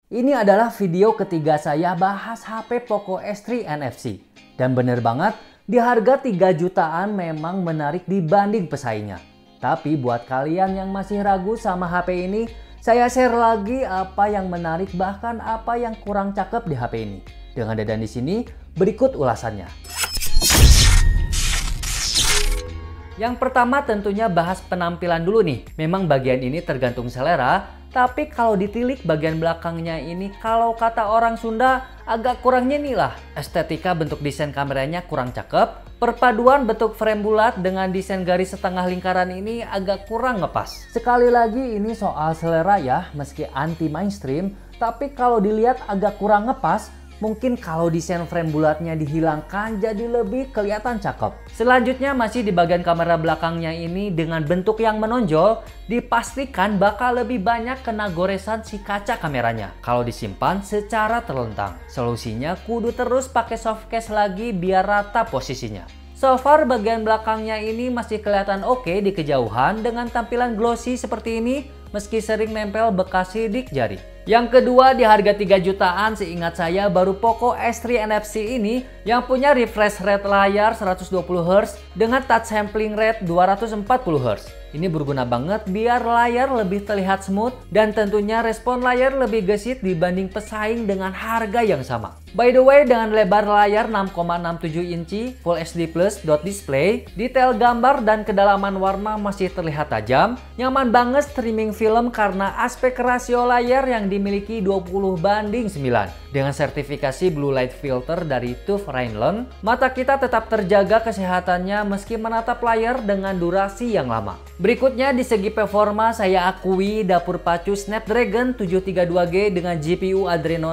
Ini adalah video ketiga saya bahas HP Poco S3 NFC. Dan bener banget, di harga 3 jutaan memang menarik dibanding pesaingnya. Tapi buat kalian yang masih ragu sama HP ini, saya share lagi apa yang menarik bahkan apa yang kurang cakep di HP ini. Dengan Dadan di sini, berikut ulasannya. Yang pertama tentunya bahas penampilan dulu nih. Memang bagian ini tergantung selera, tapi kalau ditilik bagian belakangnya ini kalau kata orang Sunda agak kurang nyeni lah. Estetika bentuk desain kameranya kurang cakep. Perpaduan bentuk frame bulat dengan desain garis setengah lingkaran ini agak kurang ngepas. Sekali lagi ini soal selera ya, meski anti mainstream, tapi kalau dilihat agak kurang ngepas. Mungkin kalau desain frame bulatnya dihilangkan jadi lebih kelihatan cakep. Selanjutnya masih di bagian kamera belakangnya ini dengan bentuk yang menonjol, dipastikan bakal lebih banyak kena goresan si kaca kameranya kalau disimpan secara terlentang. Solusinya kudu terus pakai soft case lagi biar rata posisinya. So far bagian belakangnya ini masih kelihatan oke di kejauhan dengan tampilan glossy seperti ini meski sering nempel bekas sidik jari. Yang kedua di harga 3 jutaan seingat saya baru Poco S3 NFC ini yang punya refresh rate layar 120Hz dengan touch sampling rate 240Hz. Ini berguna banget biar layar lebih terlihat smooth dan tentunya respon layar lebih gesit dibanding pesaing dengan harga yang sama. By the way, dengan lebar layar 6,67 inci Full HD Plus dot display, detail gambar dan kedalaman warna masih terlihat tajam, nyaman banget streaming film karena aspek rasio layar yang dimiliki 20:9. Dengan sertifikasi Blue Light Filter dari TÜV Rheinland, mata kita tetap terjaga kesehatannya meski menatap layar dengan durasi yang lama. Berikutnya di segi performa saya akui dapur pacu Snapdragon 732G dengan GPU Adreno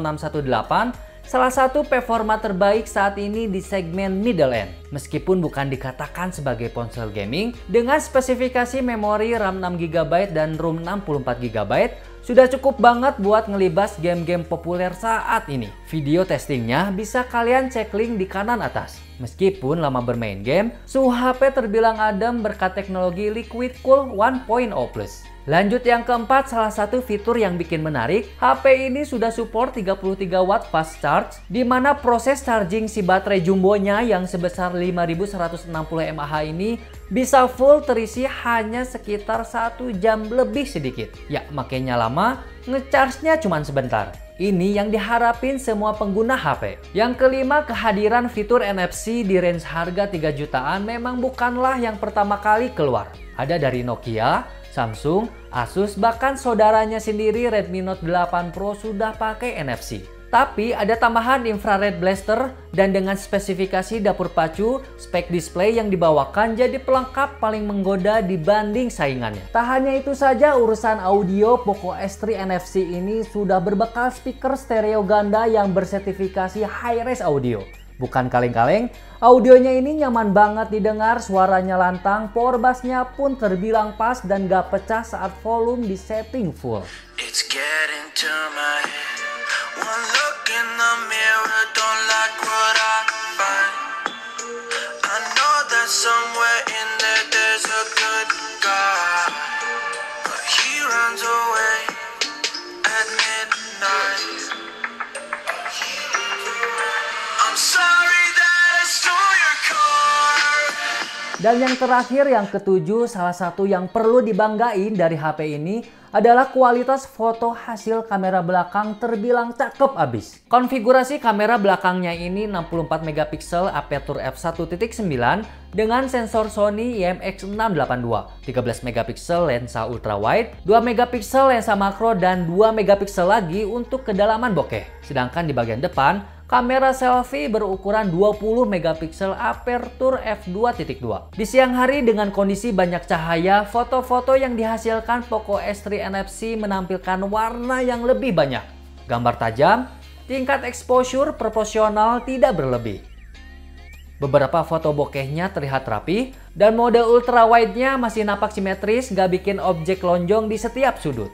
618 salah satu performa terbaik saat ini di segmen middle end. Meskipun bukan dikatakan sebagai ponsel gaming, dengan spesifikasi memori RAM 6GB dan ROM 64GB, sudah cukup banget buat ngelibas game-game populer saat ini. Video testingnya bisa kalian cek link di kanan atas. Meskipun lama bermain game, suhu HP terbilang adem berkat teknologi Liquid Cool 1.0 Plus. Lanjut yang keempat, salah satu fitur yang bikin menarik, HP ini sudah support 33 watt fast charge, di mana proses charging si baterai jumbonya yang sebesar 5160 mAh ini bisa full terisi hanya sekitar 1 jam lebih sedikit. Ya, makanya lama, ngecharge-nya cuma sebentar. Ini yang diharapin semua pengguna HP. Yang kelima, kehadiran fitur NFC di range harga 3 jutaan memang bukanlah yang pertama kali keluar. Ada dari Nokia, Samsung, Asus, bahkan saudaranya sendiri Redmi Note 8 Pro sudah pakai NFC. Tapi ada tambahan infrared blaster dan dengan spesifikasi dapur pacu, spek display yang dibawakan jadi pelengkap paling menggoda dibanding saingannya. Tak hanya itu saja urusan audio, Poco S3 NFC ini sudah berbekal speaker stereo ganda yang bersertifikasi high-res audio. Bukan kaleng-kaleng, audionya ini nyaman banget didengar, suaranya lantang, power bass-nya pun terbilang pas dan gak pecah saat volume di setting full. It's getting to my head. One look in the mirror, don't like what I find. I know that somewhere in there there's a good guy, but he runs away at midnight. Dan yang terakhir, yang ketujuh, salah satu yang perlu dibanggain dari HP ini adalah kualitas foto hasil kamera belakang terbilang cakep abis. Konfigurasi kamera belakangnya ini 64 megapiksel aperture f1.9 dengan sensor Sony IMX682, 13 megapiksel lensa ultrawide, 2 megapiksel lensa makro dan 2 megapiksel lagi untuk kedalaman bokeh. Sedangkan di bagian depan, kamera selfie berukuran 20 megapiksel aperture f2.2. Di siang hari dengan kondisi banyak cahaya, foto-foto yang dihasilkan Poco S3 NFC menampilkan warna yang lebih banyak. Gambar tajam, tingkat exposure proporsional tidak berlebih. Beberapa foto bokehnya terlihat rapi, dan mode ultrawide-nya masih nampak simetris, gak bikin objek lonjong di setiap sudut.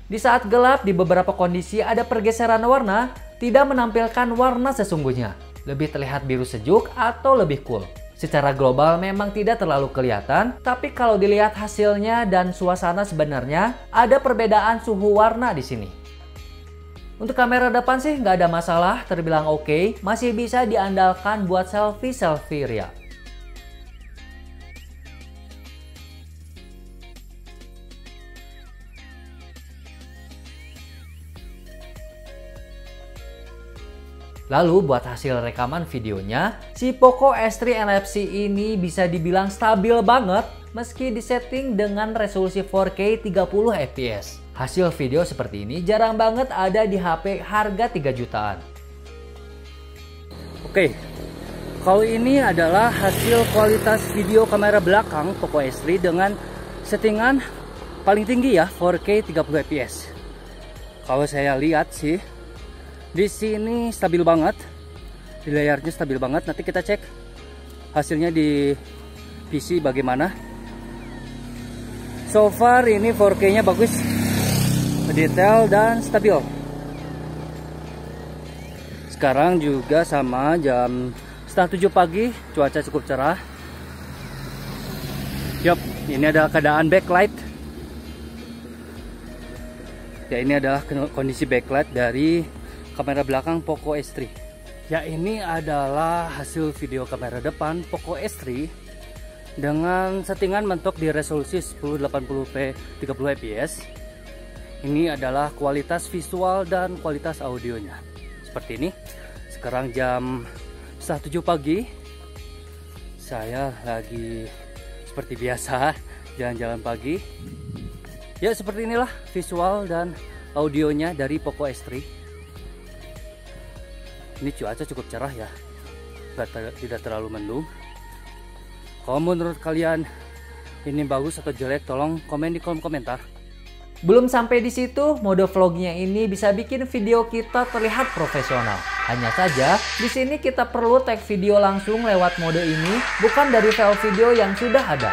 Di saat gelap, di beberapa kondisi ada pergeseran warna, tidak menampilkan warna sesungguhnya. Lebih terlihat biru sejuk atau lebih cool. Secara global memang tidak terlalu kelihatan, tapi kalau dilihat hasilnya dan suasana sebenarnya, ada perbedaan suhu warna di sini. Untuk kamera depan sih nggak ada masalah, terbilang oke, masih bisa diandalkan buat selfie ria. Lalu buat hasil rekaman videonya, si Poco S3 NFC ini bisa dibilang stabil banget meski disetting dengan resolusi 4K 30 fps. Hasil video seperti ini jarang banget ada di HP harga 3 jutaan. Oke, kalau ini adalah hasil kualitas video kamera belakang Poco S3 dengan settingan paling tinggi ya, 4K 30 fps. Kalau saya lihat sih, di sini stabil banget, di layarnya stabil banget. Nanti kita cek hasilnya di PC bagaimana. So far ini 4K-nya bagus, detail dan stabil. Sekarang juga sama jam setengah 7 pagi, cuaca cukup cerah. Yup, ini adalah keadaan backlight. Ya, ini adalah kondisi backlight dari kamera belakang Poco S3. Ya, ini adalah hasil video kamera depan Poco S3 dengan settingan mentok di resolusi 1080p 30 fps. Ini adalah kualitas visual dan kualitas audionya. Seperti ini. Sekarang jam setengah 7 pagi. Saya lagi seperti biasa jalan-jalan pagi. Ya, seperti inilah visual dan audionya dari Poco S3. Ini cuaca cukup cerah ya, tidak terlalu mendung. Kalau menurut kalian ini bagus atau jelek, tolong komen di kolom komentar. Belum sampai di situ, mode vlognya ini bisa bikin video kita terlihat profesional. Hanya saja, di sini kita perlu tag video langsung lewat mode ini, bukan dari file video yang sudah ada.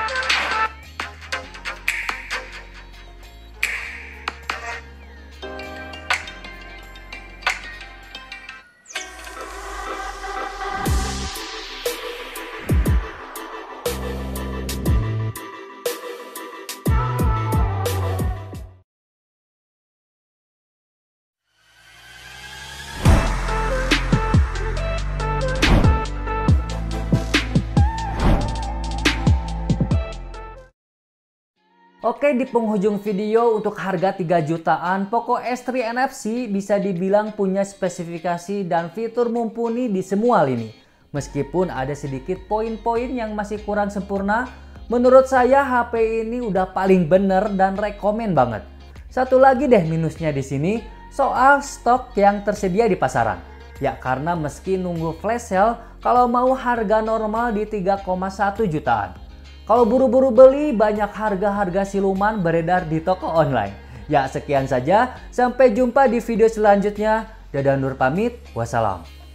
Oke, di penghujung video untuk harga 3 jutaan, Poco S3 NFC bisa dibilang punya spesifikasi dan fitur mumpuni di semua lini. Meskipun ada sedikit poin-poin yang masih kurang sempurna, menurut saya HP ini udah paling bener dan rekomen banget. Satu lagi deh minusnya di sini, soal stok yang tersedia di pasaran. Ya, karena meski nunggu flash sale, kalau mau harga normal di 3,1 jutaan. Kalau buru-buru beli, banyak harga-harga siluman beredar di toko online. Ya, sekian saja. Sampai jumpa di video selanjutnya. Dadah Nur pamit. Wassalam.